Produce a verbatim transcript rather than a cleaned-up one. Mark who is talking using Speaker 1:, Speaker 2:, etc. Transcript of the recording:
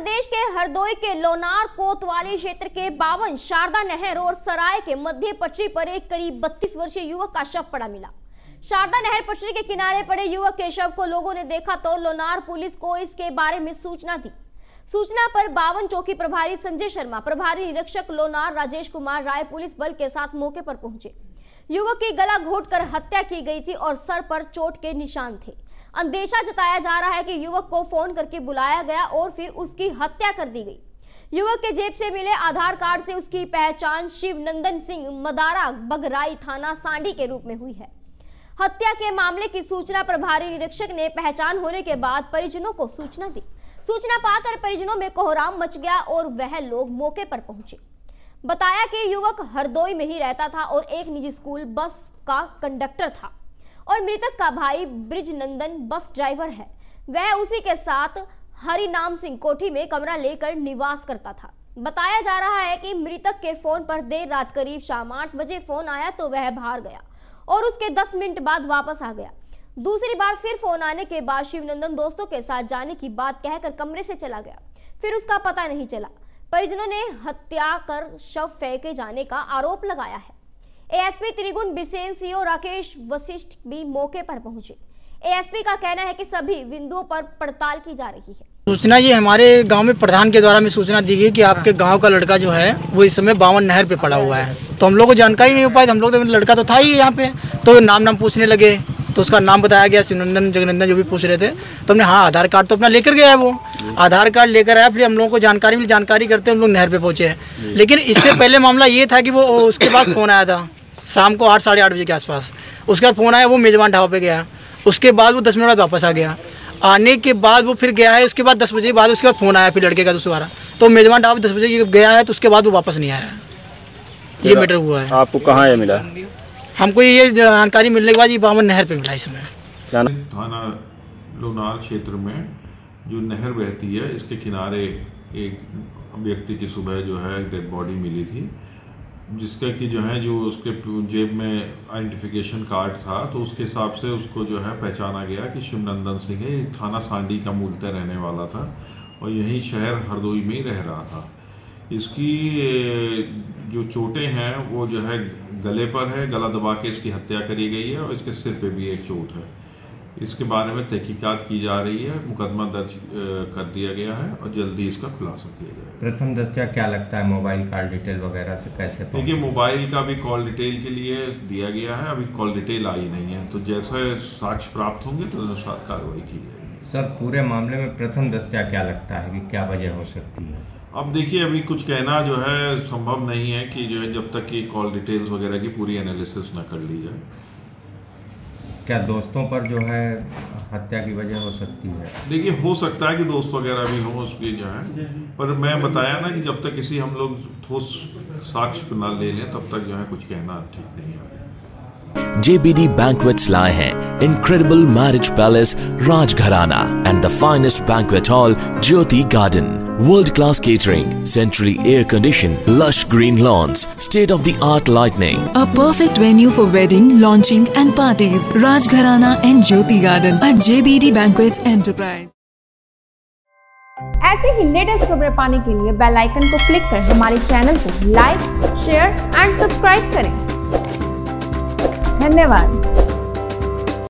Speaker 1: प्रदेश के हरदोई के लोनार कोतवाली क्षेत्र के बावन शारदा नहर और सराय के मध्य पटरी पर एक करीब बत्तीस वर्षीय युवक का शव पड़ा मिला। शारदा नहर पटरी के किनारे पड़े युवक के शव को लोगों ने देखा तो लोनार पुलिस को इसके बारे में सूचना दी। सूचना पर बावन चौकी प्रभारी संजय शर्मा, प्रभारी निरीक्षक लोनार राजेश कुमार राय पुलिस बल के साथ मौके पर पहुंचे। युवक की गला घोंटकर हत्या की गई थी और सर पर चोट के निशान थे। अंदेशा जताया जा रहा है कि युवक को फोन करके बुलाया गया और फिर उसकी हत्या कर दी गई। युवक के जेब से मिले आधार कार्ड से उसकी पहचान शिवनंदन सिंह मदारा बघराई थाना सांडी के रूप में हुई है। हत्या के मामले की सूचना प्रभारी निरीक्षक ने पहचान होने के बाद परिजनों को सूचना दी। सूचना पाकर परिजनों में कोहराम मच गया और वह लोग मौके पर पहुंचे। बताया कि युवक हरदोई में ही रहता था और एक निजी स्कूल बस का कंडक्टर था और मृतक का भाई ब्रिजनंदन बस ड्राइवर है। वह उसी के साथ हरिनाम सिंह कोठी में कमरा लेकर निवास करता था। बताया जा रहा है कि मृतक के फोन पर देर रात करीब शाम आठ बजे फोन आया तो वह बाहर गया और उसके दस मिनट बाद वापस आ गया। दूसरी बार फिर फोन आने के बाद शिवनंदन दोस्तों के साथ जाने की बात कहकर कमरे से चला गया। फिर उसका पता नहीं चला। परिजनों ने हत्या कर शव फेंके जाने का आरोप लगाया है। एएसपी त्रिगुण बिसेन सीओ राकेश वशिष्ठ भी मौके पर पहुंचे। एएसपी का कहना है कि सभी बिंदुओं पर पड़ताल की जा रही है।
Speaker 2: सूचना ये हमारे गांव में प्रधान के द्वारा में सूचना दी गई कि आपके गांव का लड़का जो है वो इस समय बावन नहर पे पड़ा हुआ है। तो हम लोग को जानकारी नहीं हो पाई। हम लोग तो लड़का तो था ही यहाँ पे, तो नाम नाम पूछने लगे तो उसका नाम बताया गया शिवनंदन जगनंदन जो भी पूछ रहे थे। तो हमने हाँ आधार कार्ड तो अपना लेकर गया है। वो आधार कार्ड लेकर आया। फिर हम लोगों को जानकारी मिली। जानकारी करते हम लोग नहर पे पहुँचे। लेकिन इससे पहले मामला ये था कि वो उसके बाद फ़ोन आया था शाम को आठ साढ़े आठ बजे के आसपास। उसका फ़ोन आया, वो मेज़बान ढाबा पे गया। उसके बाद वो दस मिनट बाद वापस आ गया। आने के बाद वो फिर गया है। उसके बाद दस बजे के बाद उसके बाद फ़ोन आया फिर लड़के का दूसरा। तो मेज़बान ढाबा दस बजे गया है तो उसके बाद वो वापस नहीं आया। ये मैटर हुआ है।
Speaker 3: आपको कहाँ ये मिला?
Speaker 2: हमको ये जानकारी मिलने के बाद ये बावन नहर पे मिला। इसमें
Speaker 4: थाना लोनार क्षेत्र में जो नहर बहती है इसके किनारे एक व्यक्ति की सुबह जो है डेड बॉडी मिली थी, जिसका कि जो है जो उसके जेब में आइडेंटिफिकेशन कार्ड था तो उसके हिसाब से उसको जो है पहचाना गया कि शिवनंदन सिंह है। थाना सांडी का मूलतः रहने वाला था और यही शहर हरदोई में ही रह रहा था। इसकी जो चोटें हैं वो जो है गले पर है, गला दबा के इसकी हत्या करी गई है और इसके सिर पे भी एक चोट है। इसके बारे में तहकीकात की जा रही है। मुकदमा दर्ज कर दिया गया है और जल्दी इसका खुलासा किया जाएगा।
Speaker 5: प्रथम दृष्टया क्या लगता है मोबाइल कॉल डिटेल वगैरह से कैसे?
Speaker 4: देखिए, मोबाइल का भी कॉल डिटेल के लिए दिया गया है। अभी कॉल डिटेल आई नहीं है, तो जैसे साक्ष्य प्राप्त होंगे तो अनुसार कार्रवाई की जाएगी।
Speaker 5: सर, पूरे मामले में प्रथम दृष्टया क्या लगता है कि क्या वजह हो सकती है?
Speaker 4: अब देखिए, अभी कुछ कहना जो है संभव नहीं है कि जो है जब तक कि कॉल डिटेल्स वगैरह की पूरी एनालिसिस न कर ली जाए।
Speaker 5: क्या दोस्तों पर जो है हत्या की वजह हो सकती है?
Speaker 4: देखिए, हो सकता है कि दोस्त वगैरह भी हों उसके जो है, पर मैं बताया ना कि जब तक किसी हम लोग ठोस साक्ष्य न ले लें तब तक जो है कुछ कहना ठीक नहीं है।
Speaker 6: J B D Banquets लाए हैं incredible marriage palace Rajgharana and the finest banquet hall Jyoti Garden. World-class catering, centrally air-conditioned, lush green lawns, state-of-the-art lighting.
Speaker 7: A perfect venue for wedding, launching and parties. Rajgharana and Jyoti Garden at J B D Banquets Enterprise.
Speaker 1: ऐसे ही latest खबरें पाने के लिए bell icon को click कर हमारे channel को like, share and subscribe करें। धन्यवाद।